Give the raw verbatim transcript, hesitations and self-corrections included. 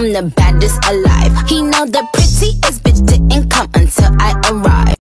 I'm the baddest alive. He know the prettiest bitch didn't come